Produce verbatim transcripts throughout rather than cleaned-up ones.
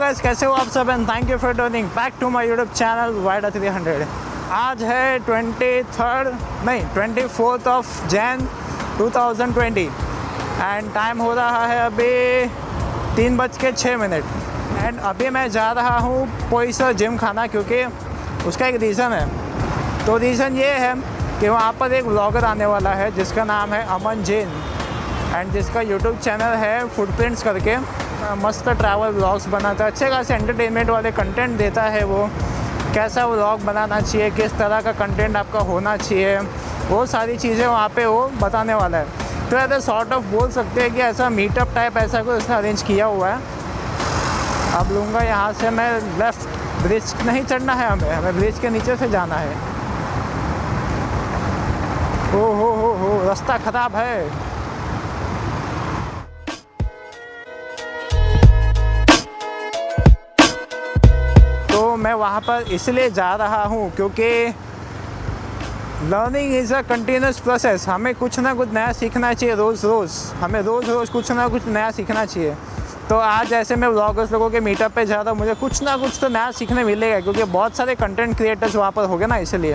Guys, कैसे हो आप सब and thank you for turning back to my YouTube channel वाइडा थ्री हंड्रेड। आज है ट्वेंटी थर्ड नहीं twenty fourth of Jan two thousand twenty and time हो रहा है अभी तीन बज के छः मिनट एंड अभी मैं जा रहा हूँ पोइसर जिम खाना, क्योंकि उसका एक रीज़न है। तो रीज़न ये है कि वहाँ पर एक व्लॉगर आने वाला है जिसका नाम है अमन जैन एंड जिसका यूट्यूब चैनल है फुटप्रिंट्स करके। मस्त ट्रैवल व्लॉग्स बनाता है, अच्छे खासे एंटरटेनमेंट वाले कंटेंट देता है। वो कैसा व्लॉग बनाना चाहिए, किस तरह का कंटेंट आपका होना चाहिए, वो सारी चीज़ें वहाँ पे वो बताने वाला है। तो ऐसे सॉर्ट ऑफ बोल सकते हैं कि ऐसा मीटअप टाइप ऐसा कुछ उसने अरेंज किया हुआ है। अब लूँगा यहाँ से मैं लेफ़्ट, ब्रिज नहीं चढ़ना है हमें हमें ब्रिज के नीचे से जाना है। ओ हो हो हो रास्ता ख़राब है। तो मैं वहाँ पर इसलिए जा रहा हूँ क्योंकि learning is a continuous process. हमें कुछ ना कुछ नया सीखना चाहिए रोज़ रोज़, हमें रोज़ रोज़ कुछ ना कुछ नया सीखना चाहिए। तो आज ऐसे मैं व्लॉगर्स लोगों के मीटअप पे जा रहा हूँ, मुझे कुछ ना कुछ तो नया सीखने मिलेगा क्योंकि बहुत सारे कंटेंट क्रिएटर्स वहाँ पर हो गए ना, इसलिए।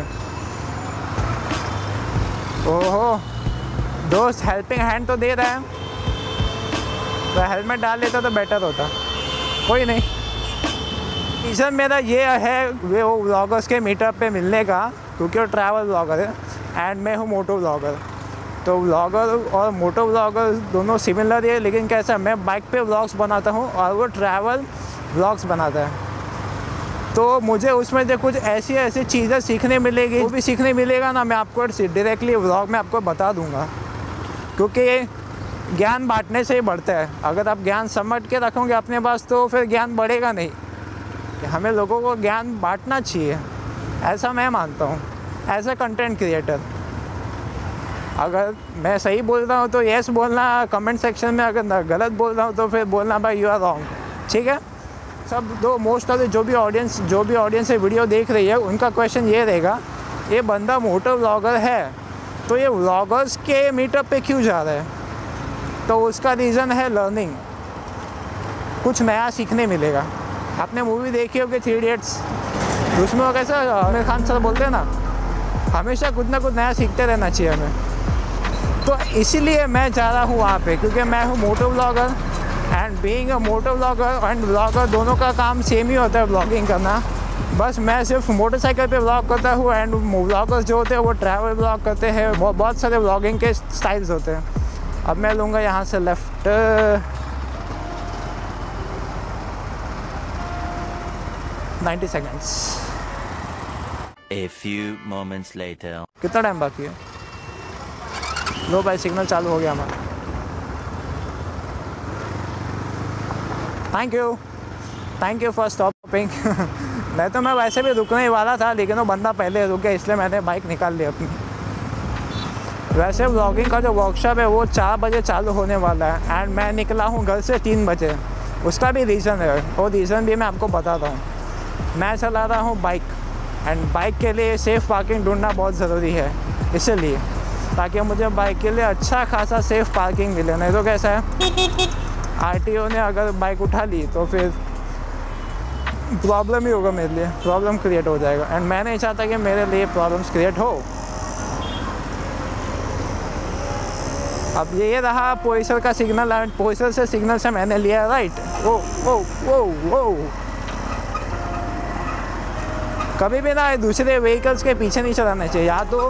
ओहो दोस्त हेल्पिंग हैंड तो दे रहा है, तो हेलमेट डाल लेता तो बेटर होता। कोई नहीं, रीज़न मेरा ये है वो व्लॉगर्स के मीटअप पे मिलने का, क्योंकि वो ट्रैवल व्लॉगर है एंड मैं हूँ मोटो व्लॉगर। तो व्लॉगर और मोटो व्लॉगर दोनों सिमिलर है, लेकिन कैसा मैं बाइक पे व्लॉग्स बनाता हूँ और वो ट्रैवल व्लॉग्स बनाता है। तो मुझे उसमें से कुछ ऐसी ऐसी चीज़ें सीखने मिलेगी, वो भी सीखने मिलेगा ना, मैं आपको डायरेक्टली व्लॉग में आपको बता दूँगा, क्योंकि ज्ञान बांटने से ही बढ़ता है। अगर आप ज्ञान समझ के रखोगे अपने पास तो फिर ज्ञान बढ़ेगा नहीं। हमें लोगों को ज्ञान बांटना चाहिए, ऐसा मैं मानता हूँ एज अ कंटेंट क्रिएटर। अगर मैं सही बोल रहा हूँ तो यस बोलना कमेंट सेक्शन में, अगर गलत बोल रहा हूँ तो फिर बोलना भाई यू आर रॉन्ग, ठीक है। सब दो मोस्ट ऑफ जो भी ऑडियंस जो भी ऑडियंस ये वीडियो देख रही है उनका क्वेश्चन ये रहेगा, ये बंदा मोटो व्लॉगर है तो ये व्लॉगर्स के मीटअप पे क्यों जा रहा है। तो उसका रीज़न है लर्निंग, कुछ नया सीखने मिलेगा। आपने मूवी देखी होगी थ्री इडियट्स, उसमें वो कैसा आमिर खान सर बोलते हैं ना, हमेशा कुछ ना कुछ नया सीखते रहना चाहिए हमें। तो इसीलिए मैं जा रहा हूँ वहाँ पे, क्योंकि मैं हूँ moto vlogger and being a moto vlogger and vlogger दोनों का काम सेम ही होता है, व्लॉगिंग करना। बस मैं सिर्फ मोटरसाइकिल पे व्लॉग करता हूँ एंड व्लॉगर्स जो होते हैं वो ट्रैवल व्लॉग करते हैं। बहुत सारे व्लॉगिंग के स्टाइल्स होते हैं। अब मैं लूँगा यहाँ से left, ninety seconds. A few moments later. कितना टाइम बाकी है? लो भाई सिग्नल चालू हो गया हमारा। Thank you thank you for stopping. नहीं तो मैं वैसे भी रुकने ही वाला था, लेकिन वो बंदा पहले रुक गया इसलिए मैंने बाइक निकाल ली अपनी। वैसे व्लॉगिंग का जो वर्कशॉप है वो चार बजे चालू होने वाला है एंड मैं निकला हूँ घर से तीन बजे। उसका भी रीज़न है, वो रीज़न भी मैं आपको बताता हूँ। मैं चला रहा हूँ बाइक एंड बाइक के लिए सेफ़ पार्किंग ढूंढना बहुत ज़रूरी है, इसलिए ताकि मुझे बाइक के लिए अच्छा खासा सेफ़ पार्किंग मिले। नहीं तो कैसा है, आरटीओ ने अगर बाइक उठा ली तो फिर प्रॉब्लम ही होगा, मेरे लिए प्रॉब्लम क्रिएट हो जाएगा एंड मैं नहीं चाहता कि मेरे लिए प्रॉब्लम्स क्रिएट हो। अब ये रहा पोइसर का सिग्नल एंड पोइसर से सिग्नल से मैंने लिया राइट। ओ ओ ओ ओ कभी भी ना दूसरे व्हीकल्स के पीछे नहीं चलाना चाहिए, या तो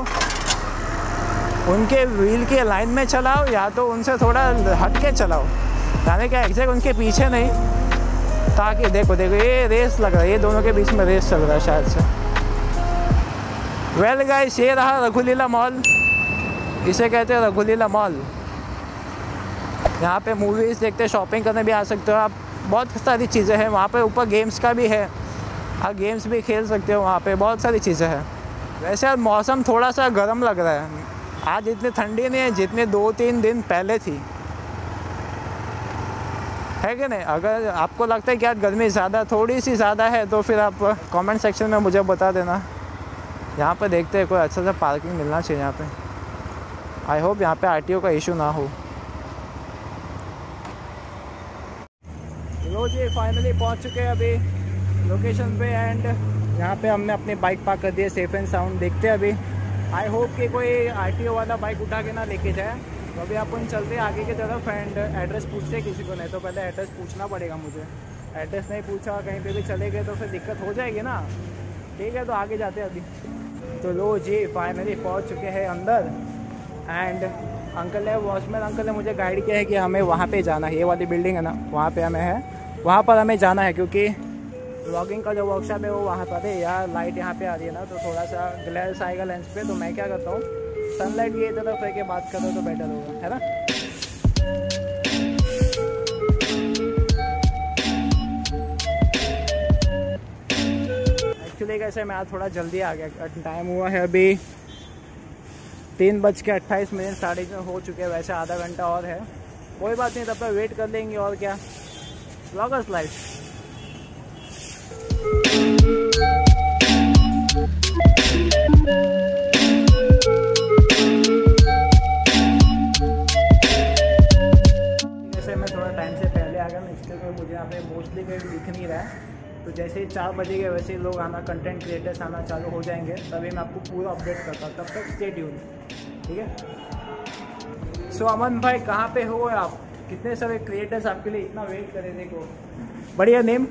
उनके व्हील के लाइन में चलाओ या तो उनसे थोड़ा हट के चलाओ, यानी कि एग्जैक्ट उनके पीछे नहीं। ताकि देखो देखो ये रेस लग रहा है, ये दोनों के बीच में रेस चल रहा है शायद से। वेल गाइस, ये रहा रघुलीला मॉल, इसे कहते हैं रघुलीला मॉल। यहाँ पे मूवीज़ देखते, शॉपिंग करने भी आ सकते हो आप, बहुत सारी चीज़ें हैं वहाँ पे। ऊपर गेम्स का भी है, हाँ गेम्स भी खेल सकते हो वहाँ पे, बहुत सारी चीज़ें हैं। वैसे आज मौसम थोड़ा सा गर्म लग रहा है, आज इतनी ठंडी नहीं है जितने दो तीन दिन पहले थी, है कि नहीं। अगर आपको लगता है कि आज गर्मी ज़्यादा थोड़ी सी ज़्यादा है तो फिर आप कमेंट सेक्शन में मुझे बता देना। यहाँ पे देखते हैं कोई अच्छा सा पार्किंग मिलना चाहिए यहाँ पे। आई होप यहाँ पे आरटीओ का इशू ना हो। लो लो जी फाइनली पहुंच चुके हैं अभी लोकेशन पे एंड यहाँ पे हमने अपनी बाइक पार्क कर दी है सेफ एंड साउंड। देखते हैं अभी, आई होप कि कोई आरटीओ वाला बाइक उठा के ना लेके जाए। तो अभी अपन चलते हैं आगे की तरफ एंड एड्रेस पूछते हैं किसी को, नहीं तो पहले एड्रेस पूछना पड़ेगा मुझे। एड्रेस नहीं पूछा कहीं पे भी चले गए तो फिर दिक्कत हो जाएगी ना। ठीक है तो आगे जाते हैं अभी। तो लो जी फाइनली पहुंच चुके हैं अंदर एंड अंकल है, वॉचमैन अंकल ने मुझे गाइड किया है कि हमें वहाँ पे जाना है। ये वाली बिल्डिंग है ना, वहाँ पे हमें है, वहाँ पर हमें जाना है क्योंकि व्लॉगिंग का जो वर्कशॉप है वो वहाँ पर है। यार लाइट यहाँ पे आ रही है ना तो थोड़ा सा ग्लेयर्स आएगा लेंस पे, तो मैं क्या करता हूँ सनलाइट ये तरफ रह के बात करो तो बेटर होगा, है ना। एक्चुअली कैसे मैं आज थोड़ा जल्दी आ गया, टाइम हुआ है अभी तीन बज के अट्ठाईस मिनट साढ़े तीन हो चुके हैं। वैसे आधा घंटा और है, कोई बात नहीं, तब तक वेट कर लेंगे और क्या। Vloggers life. जैसे मैं थोड़ा टाइम से पहले आ गया ना, इसलिए मुझे यहाँ पे मोस्टली कहीं दिख नहीं रहा है। तो जैसे ही चार बजे के वैसे ही लोग आना, कंटेंट क्रिएटर्स आना चालू हो जाएंगे, तभी मैं आपको पूरा अपडेट करता हूँ। तब तक स्टे ट्यून, ठीक है। सो अमन भाई कहाँ पे हो आप? कितने सारे क्रिएटर्स आपके लिए इतना वेट करे, देखो। बढ़िया नेम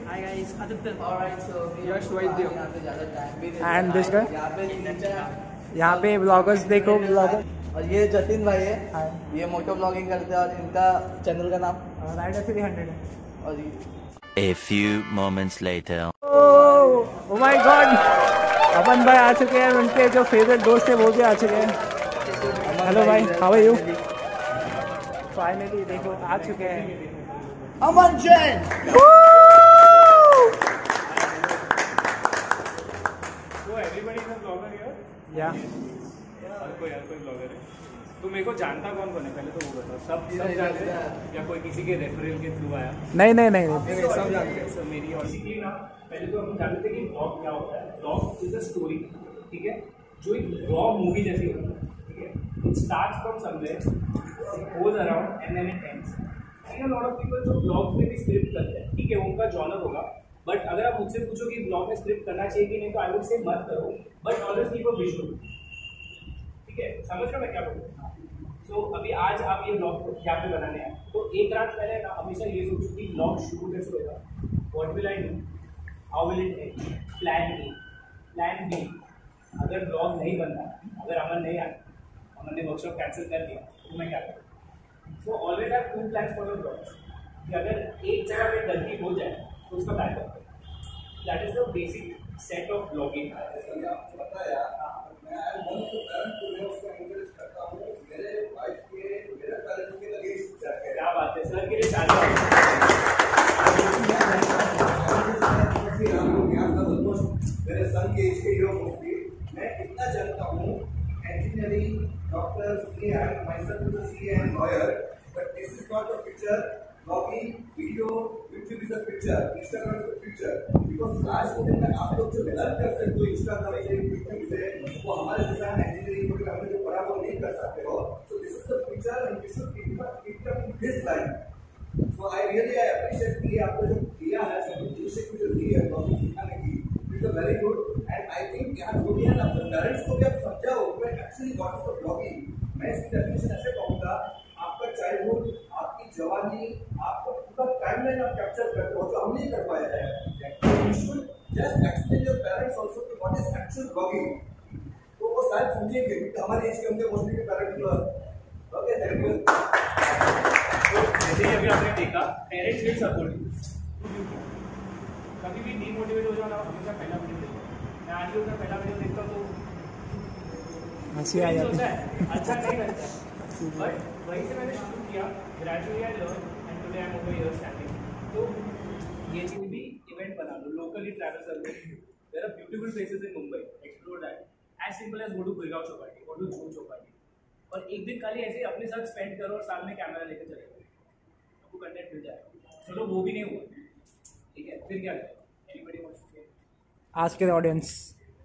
एंड दिस गाय यहाँ पे ब्लॉगर्स देखो, ब्लॉगर। और ये जतिन भाई है, ये मोटो ब्लॉगिंग करते हैं और इनका चैनल का नाम राइडर थ्री हंड्रेड है। A few moments later. Oh my god, Aman भाई आ चुके हैं, उनके जो फेवरेट दोस्त है वो भी आ चुके हैं। हेलो भाई, हाउ आर यू? फाइनली देखो आ चुके हैं अमन जैन। या कोई यार कोई ब्लॉगर है तो मेरे को जानता कौन कौन है पहले तो वो बताओ। सब सब जानते हैं या कोई किसी के रेफरल के थ्रू आया? नहीं नहीं नहीं, नहीं। सब जानते हैं। सब मेरी और सीखी ना, पहले तो हम जानते थे कि ब्लॉग क्या होता है। ब्लॉग इज अ स्टोरी, ठीक है, जो एक रॉ मूवी जैसी होती है, ठीक है। It starts from somewhere, it goes around and then it ends. I know lot of people जो ब्लॉग्स में भी स्क्रिप्ट करते हैं, ठीक है, उनका जॉनर होगा। बट अगर आप मुझसे पूछो कि ब्लॉग में स्क्रिप्ट करना चाहिए कि नहीं, तो आई वुड से मत करो, but always keep a visual, ठीक है। समझ रहे हो मैं क्या बोल रहा हूँ? तो so, अभी आज आप ये ब्लॉग यहाँ पे बनाने आए, तो एक रात पहले ना हमेशा ये सोचो कि ब्लॉग शुरू कैसे होगा, what will I do, how will it end, plan A, plan B. अगर ब्लॉग नहीं बनता, अगर अमन नहीं आया, अमन ने वर्कशॉप कैंसिल कर दिया, तो मैं क्या करूँ? So always have two plans for your vlogs, कि अगर एक जगह पे गलती हो जाए तो उसका बैकअप करें। That is the basic set of vlogging. पता है यार, मैं मन को करंट को मैं उसको एंकरेज करता हूँ। मेरे वाइफ के, मेरे पेरेंट्स के लगे इस जाके। क्या बात है सर, के लिए चालू है। हम लोग यहाँ सब ऑलमोस्ट मेरे सन के एज के हीरो मोस्टली। मैं इतना जानता हूँ engineering, doctor, C and my son is a C and lawyer, but this is not a picture vlogging video, YouTube is a picture, Instagram is a picture. Because आज के दिन में आप लोग जो लर्न कर सकते हो इंस्टाग्राम से, यूट्यूब से, वो हमारे जैसा इंजीनियरिंग को हमने जो पढ़ा वो नहीं कर सकते हो। So this is the picture and this should keep up in this line. So I really I appreciate कि आपने जो किया है, सब इनिशिएटिव जो ली है ब्लॉगिंग सिखाने की, it's a very good. And I think यहाँ जो भी है ना, अपने पेरेंट्स को भी आप समझाओ actually what is the vlogging. मैं इसकी डेफिनेशन ऐसे कहूँगा, आपका चाइल्डहुड, आपकी जवानी, आपको पूरा टाइमलाइन आप कैप्चर करते हो, जो हम नहीं कर पाए हैं। You should just explain your parents also कि व्हाट इज एक्चुअल ब्लॉगिंग, तो वो शायद समझेंगे। क्योंकि हमारे एज के होंगे मोस्टली के पेरेंट्स। Okay, thank you. जैसे ही अभी आपने देखा, पेरेंट्स विल सपोर्ट यू। कभी भी डीमोटिवेट हो जाओ ना, हमेशा पहला वीडियो देखो। मैं आज भी उसका पहला वीडियो देखता हूँ तो हंसी आ जाती है, अच्छा नहीं लगता है। बट वहीं से मैंने शुरू किया, gradually I learn and today I am over here standing. तो ये चीज़ भी इवेंट बना लो, लोकली ट्रैवल कर लो। There are beautiful places in Mumbai, explore that. As simple as go to Gurgaon Chowpatty, go to Juhu Chowpatty, और एक दिन खाली ऐसे अपने साथ स्पेंड करो और साथ में कैमरा लेकर चले जाओ, आपको कंटेंट मिल जाएगा। चलो वो भी नहीं हुआ, ठीक है, फिर क्या करें? Anybody wants to say ask the audience,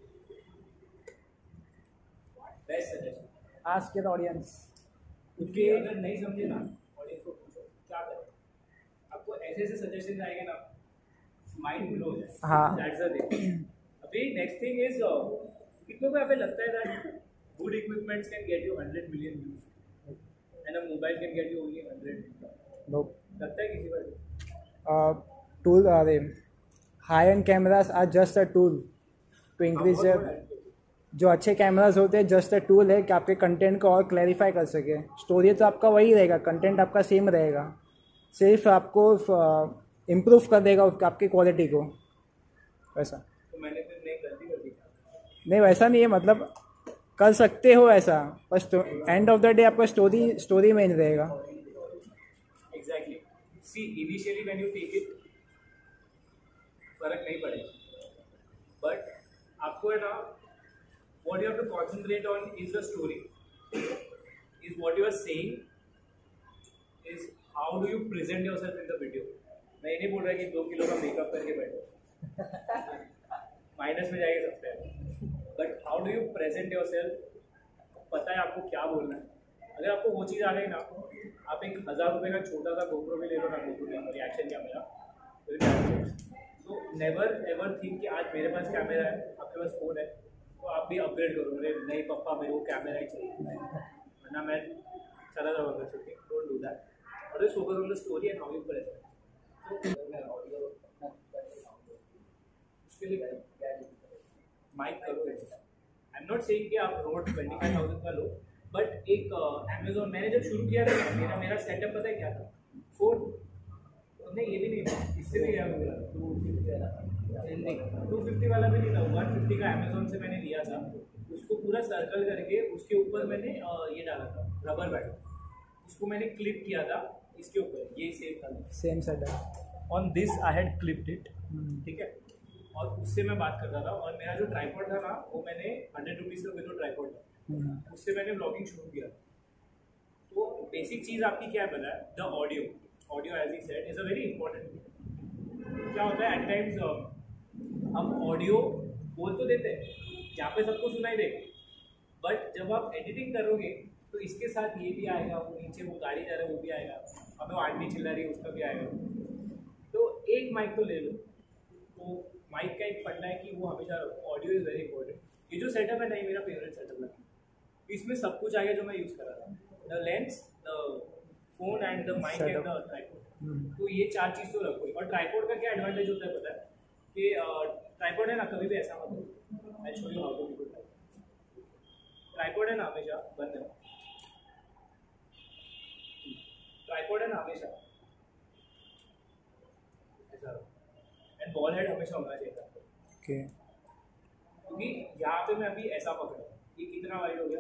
best suggestion, ask the audience. क्योंकि अगर नहीं समझे ना, ऑडियंस को पूछो क्या करें। आपको ऐसे ऐसे सजेशन आएंगे ना, माइंड ब्लो हो जाए। हाँ। That's the thing. अभी नेक्स्ट थिंग इज कितनों को यहाँ पे लगता है that good equipments can get you hundred million views and a mobile can get you only hundred? No. लगता है किसी को? टूल अरे high end cameras are just a tool to increase जो अच्छे कैमरास होते हैं जस्ट अ टूल है कि आपके कंटेंट को और क्लैरिफाई कर सके। स्टोरी तो आपका वही रहेगा, कंटेंट आपका सेम रहेगा, सिर्फ आपको इम्प्रूव कर देगा आपकी क्वालिटी को। वैसा तो मैंने फिर नहीं गलती कर दी? नहीं, वैसा नहीं है, मतलब कर सकते हो ऐसा, बस एंड ऑफ द डे आपका स्टोरी स्टोरी मेन रहेगा। Exactly. See initially when you take it फर्क नहीं पड़ेगा, बट आपको है ना what you have to concentrate on is the story, is what you are saying, is how do you present yourself in the video. मैं ये नहीं बोल रहा कि दो किलो का मेकअप करके बैठो, माइनस में जाएगा सबसे, but how do you present yourself, पता है आपको क्या बोलना है। अगर आपको वो चीज़ आ गई ना, आप एक हज़ार रुपये का छोटा सा गोप्रो भी ले लो ना, गोप्रो रिएक्शन कैमरा, तो नेवर एवर थिंक कि आज मेरे पास कैमरा है, आपके पास फ़ोन है तो आप भी अपग्रेड करो। अरे नहीं पापा, मेरे को कैमरा ही चाहिए, वरना मैं चला जाऊँगा कर सकते। डोंट डू दैट, और just focus on the story and how you present. उसके लिए माइक करो। आई एम नॉट सेइंग कि आप रोड ट्वेंटी फाइव थाउजेंड का लो, बट एक अमेजोन मैंने जब शुरू किया था, मेरा मेरा सेटअप पता है क्या था? फोन नहीं, ये भी नहीं था, इससे भी गया मेरा टू फिफ्टी वाला टू फिफ्टी वाला भी नहीं था, वन फिफ्टी का अमेजोन से मैंने लिया था। उसको पूरा सर्कल करके उसके ऊपर मैंने ये डाला था रबर बैंड, उसको मैंने क्लिप किया था इसके ऊपर, ये सेम था, same setup on this I had clipped it, ठीक है। और उससे मैं बात करता था, और मेरा जो ट्राइपॉड था ना, वो मैंने हंड्रेड रुपीज़ का जो ट्राइपॉड था, उससे मैंने ब्लॉगिंग शुरू किया। तो बेसिक चीज़ आपकी क्या है पता है? The audio. Audio as he said is a very important. क्या होता है एट टाइम्स हम ऑडियो बोल तो देते हैं, यहाँ पे सबको सुनाई देगा, बट जब आप एडिटिंग करोगे तो इसके साथ ये भी आएगा, वो नीचे वो गाड़ी जा रहा है वो भी आएगा, अब वो आदमी चिल्ला रही है उसका भी आएगा। तो एक माइक तो ले लो। तो माइक का एक फंडा है कि वो हमेशा ऑडियो इज़ वेरी इंपॉर्टेंट। ये जो सेटअप है ना, ये मेरा फेवरेट सेटअप लगा, इसमें सब कुछ आएगा जो मैं यूज़ कर रहा था, the lens, the phone and the mic and the tripod. तो ये चार चीज़ तो रखो। और ट्राइपॉड का क्या एडवांटेज होता है पता है? कि ट्राइपॉड है ना, कभी भी ऐसा मत हो। I show you how to do it. Tripod है ना हमेशा बंद है, ट्राइपॉड है ना हमेशा ऐसा, एंड बॉल हेड हमेशा होना चाहिए था। ओके, क्योंकि यहाँ पे मैं अभी ऐसा पकड़ा, ये कितना वाइड हो गया,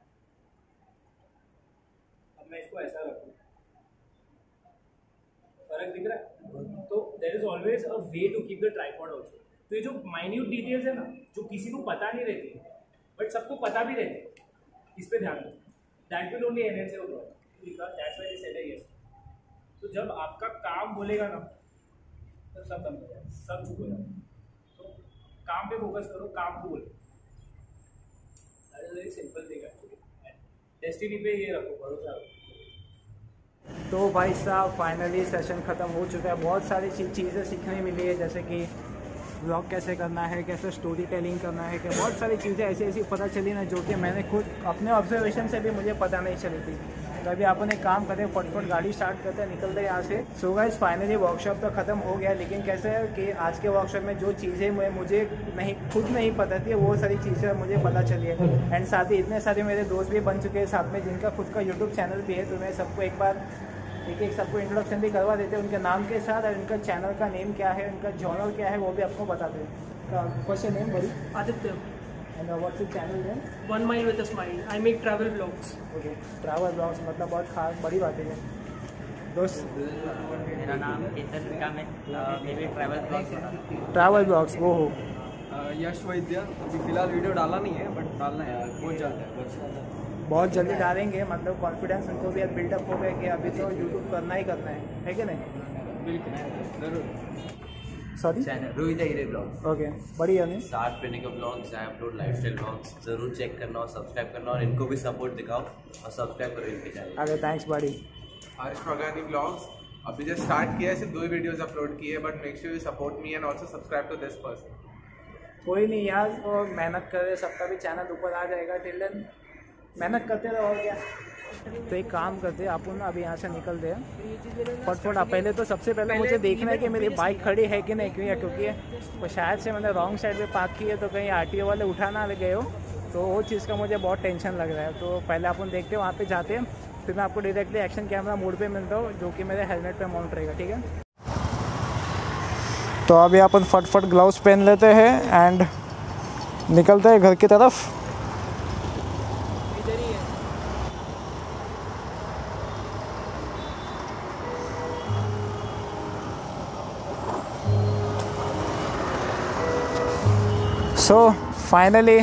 अब मैं इसको ऐसा रखूँ, फर्क दिख रहा है? तो there is always a way to keep the tripod also. तो ये जो माइन्यूट डिटेल्स है ना, जो किसी को पता नहीं रहती बट सबको पता भी रहती है, इस पे ध्यान दो। That will only enhance your work, because that's why they said yes. तो जब आपका काम बोलेगा ना, तब सब बंद हो जाएगा, सब चुप हो जाएगा। तो काम पे फोकस करो, काम को बोलो। That is very simple thing actually. Destiny पे ये रखो, भरोसा रखो। तो भाई साहब फाइनली सेशन ख़त्म हो चुका है। बहुत सारी चीज़ें सीखने मिली है, जैसे कि व्लॉग कैसे करना है, कैसे स्टोरी टेलिंग करना है, कि बहुत सारी चीज़ें ऐसी ऐसी पता चली ना, जो कि मैंने खुद अपने ऑब्जर्वेशन से भी मुझे पता नहीं चली थी। कभी अपन एक काम करें, फटफट गाड़ी स्टार्ट करते निकलते यहाँ से। सो गाइस फाइनली वर्कशॉप तो ख़त्म हो गया, लेकिन कैसे है कि आज के वर्कशॉप में जो चीज़ें मुझे नहीं खुद नहीं पता थी, वो सारी चीज़ें मुझे पता चली है। एंड साथ ही इतने सारे मेरे दोस्त भी बन चुके हैं साथ में, जिनका खुद का यूट्यूब चैनल भी है। तो मैं सबको एक बार एक एक सबको इंट्रोडक्शन भी करवा देते हैं, उनके नाम के साथ, और उनका चैनल का नेम क्या है, उनका जॉनर क्या है, वो भी आपको बताते हैं। First name buddy Aditya, and what's your channel name? One Mile with a Smile. I make travel vlogs. Okay, travel vlogs, मतलब बहुत खास बड़ी बात है दोस्त। मेरा नाम केतन विकाम है, मैं भी ट्रैवल ब्लॉग्स बनाता हूँ। ट्रैवल ब्लॉग्स वो हो। यश वैद्य, अभी फिलहाल वीडियो डाला नहीं है, बट डालना है, बहुत जल्द है, बस बहुत जल्दी डालेंगे, मतलब कॉन्फिडेंस उनको भी बिल्डअप हो गया कि अभी तो यूट्यूब करना ही करना है, है कि नहीं? बिल्कुल जरूर। सॉरी, चैनल रोहित हीरे ब्लॉग्स। ओके, बढ़िया नहीं? सात पहने के ब्लॉग्स हैं, अपलोड लाइफस्टाइल ब्लॉग्स, जरूर चेक करना और सब्सक्राइब करना, और इनको भी सपोर्ट दिखाओ और सब्सक्राइब करो इनके चैनल। अरे thanks buddy. Harsh Pragani vlogs, अभी जस्ट स्टार्ट किया है, सिर्फ दो ही वीडियोस अपलोड किए हैं, but make sure you support me and also subscribe to this person. कोई नहीं यार, वो मेहनत करे, सबका भी चैनल ऊपर आ जाएगा। टिल देन मेहनत करते रहो और क्या। तो एक काम करते हैं अपन अभी यहाँ से निकलते हैं फटफट। पहले तो सबसे पहले मुझे देखना है कि मेरी बाइक खड़ी है कि नहीं, क्यों क्योंकि वो शायद से मैंने रॉन्ग साइड पे पार्क की है, तो कहीं आरटीओ वाले उठा ना ले गए हो, तो वो चीज़ का मुझे बहुत टेंशन लग रहा है। तो पहले अपन देखते हैं, वहाँ पे जाते हैं, फिर मैं आपको डायरेक्टली एक्शन कैमरा मोड पे मिलता हूँ, जो कि मेरे हेलमेट पे माउंट रहेगा, ठीक है। तो अभी अपन फटफट ग्लव्स पहन लेते हैं एंड निकलते हैं घर की तरफ। सो फाइनली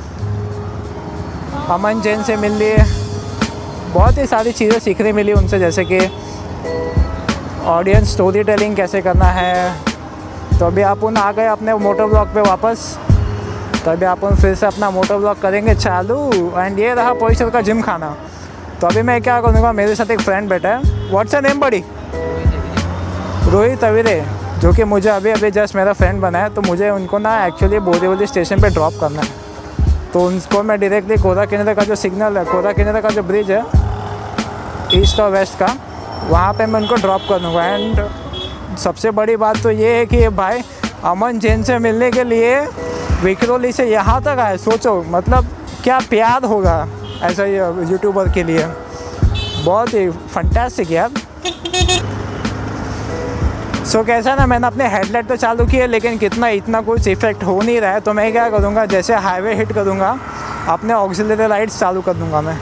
अमन जैन से मिल लिए, बहुत ही सारी चीज़ें सीखने मिली उनसे, जैसे कि ऑडियंस स्टोरी टेलिंग कैसे करना है। तो अभी अपन आ गए अपने मोटर ब्लॉग पे वापस। तो अभी अपन फिर से अपना मोटर ब्लॉग करेंगे चालू। एंड ये रहा पोइसर का जिम खाना। तो अभी मैं क्या करूँगा, मेरे साथ एक फ्रेंड बैठा है, व्हाट्स योर नेम बड़ी? रोहित अविरे, जो कि मुझे अभी अभी जस्ट मेरा फ्रेंड बना है। तो मुझे उनको ना एक्चुअली बोरीवली स्टेशन पे ड्रॉप करना है। तो उनको मैं डायरेक्टली कोरा किनारे का जो सिग्नल है, कोरा किनारे का जो ब्रिज है ईस्ट और वेस्ट का, वहाँ पे मैं उनको ड्रॉप कर दूँगा। एंड सबसे बड़ी बात तो ये है कि भाई अमन जैन से मिलने के लिए विक्रोली से यहाँ तक आए, सोचो मतलब क्या प्यार होगा ऐसा यूट्यूबर के लिए। बहुत ही फंटास्टिक यार। सो so, कैसा ना, मैंने अपने हेडलाइट तो चालू किए, लेकिन कितना इतना कुछ इफेक्ट हो नहीं रहा है। तो मैं क्या करूँगा, जैसे हाईवे हिट करूँगा अपने ऑक्सिलरी लाइट्स चालू कर दूँगा मैं।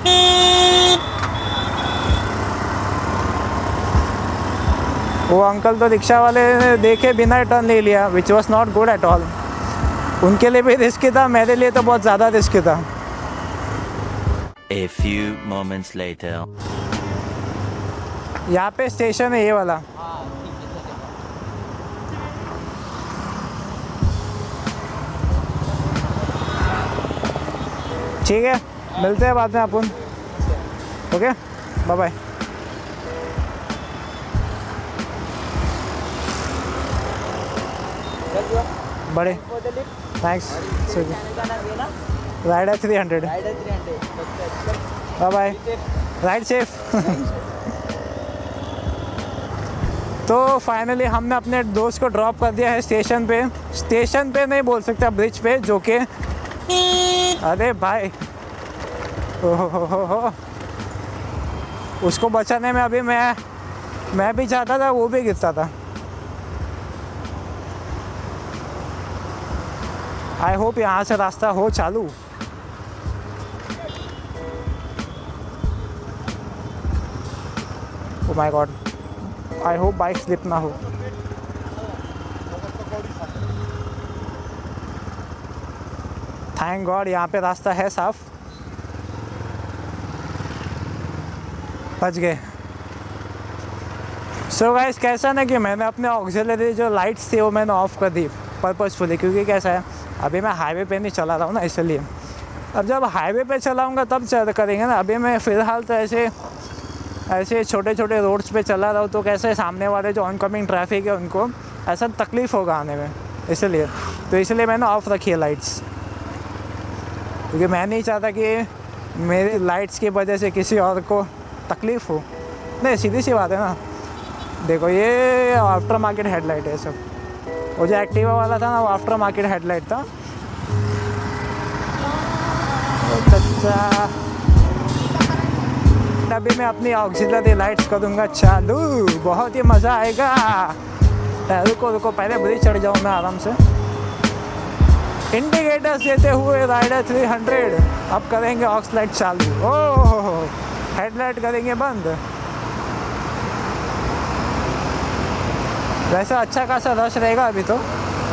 वो अंकल तो रिक्शा वाले ने देखे बिना टर्न ले लिया, which was not good at all. उनके लिए भी रिस्की था, मेरे लिए तो बहुत ज़्यादा रिस्की था। A few moments later. यहाँ पे स्टेशन है ये वाला। ठीक है, मिलते हैं बाद में अपन। Okay, bye bye. बड़े thanks. Rider three hundred. Bye bye, ride safe. तो फाइनली हमने अपने दोस्त को ड्रॉप कर दिया है स्टेशन पे। स्टेशन पे नहीं बोल सकता, ब्रिज पे, जो कि अरे भाई ओ हो हो हो हो उसको बचाने में अभी मैं मैं भी चाहता था, वो भी गिरता था। आई होप यहाँ से रास्ता हो चालू। Oh my god, I hope bike slip ना हो। थैंक गॉड यहाँ पे रास्ता है साफ। बच गए। सो गाइस, कैसा ना कि मैंने अपने ऑक्सिलरी जो लाइट्स थी वो मैंने ऑफ़ कर दी पर्पसफुली, क्योंकि कैसा है अभी मैं हाईवे पे नहीं चला रहा हूँ ना, इसलिए। अब जब हाईवे पे चलाऊँगा तब चल करेंगे ना। अभी मैं फ़िलहाल तो ऐसे ऐसे छोटे छोटे रोड्स पे चला रहा हूँ, तो कैसे सामने वाले जो ऑनकमिंग ट्रैफिक है उनको ऐसा तकलीफ़ होगा आने में, इसलिए। तो इसलिए मैंने ऑफ़ रखी है लाइट्स, क्योंकि मैं नहीं चाहता कि मेरी लाइट्स की वजह से किसी और को तकलीफ़ हो। नहीं, सीधी सी बात है ना। देखो ये आफ्टर मार्केट हेडलाइट है सब। वो जो एक्टिवा वाला था ना, वो आफ्टर मार्केट हेडलाइट था। अच्छा, अभी मैं अपनी ऑक्सिलरी लाइट्स करूँगा चालू, बहुत ही मज़ा आएगा। रुको रुको, पहले ब्रिज चढ़ जाऊँ मैं आराम से। इंडिकेटर्स देते हुए राइडर थ्री हंड्रेड। अब करेंगे ऑक्स लाइट चालू। ओह, हेडलाइट करेंगे बंद। वैसे अच्छा खासा रश रहेगा अभी तो।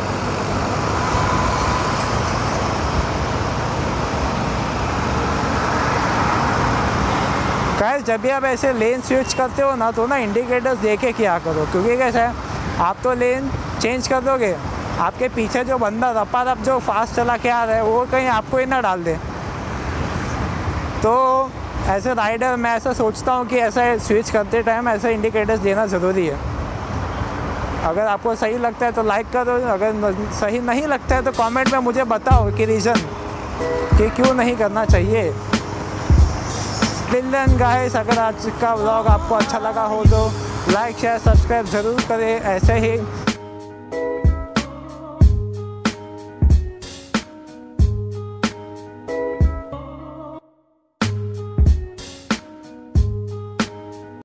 गाइस, जब भी आप ऐसे लेन स्विच करते हो ना, तो ना इंडिकेटर्स देके क्या करो, क्योंकि कैसा है आप तो लेन चेंज कर दोगे, आपके पीछे जो बंदा रपा रप जो फास्ट चला के आ रहा है वो कहीं आपको ही ना डाल दे। तो ऐसे राइडर मैं ऐसा सोचता हूँ कि ऐसा स्विच करते टाइम ऐसे इंडिकेटर्स देना ज़रूरी है। अगर आपको सही लगता है तो लाइक करो, अगर सही नहीं लगता है तो कमेंट में मुझे बताओ कि रीज़न कि क्यों नहीं करना चाहिए। टिल देन गाइस, अगर आज का व्लॉग आपको अच्छा लगा हो तो लाइक शेयर सब्सक्राइब ज़रूर करें। ऐसे ही